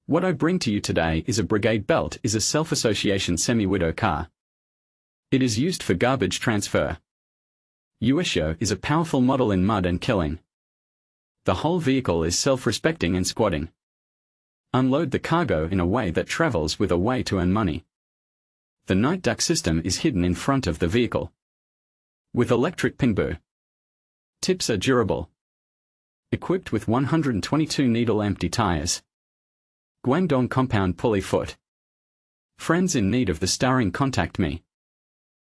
What I bring to you today is a Brigade Belt is a self-association semi-widow car. It is used for garbage transfer. USO is a powerful model in mud and killing. The whole vehicle is self-respecting and squatting. Unload the cargo in a way that travels with a way to earn money. The night duct system is hidden in front of the vehicle. With electric pingbu. Tips are durable. Equipped with 122 needle empty tires. Guangdong compound pulley foot. Friends in need of the starring contact me.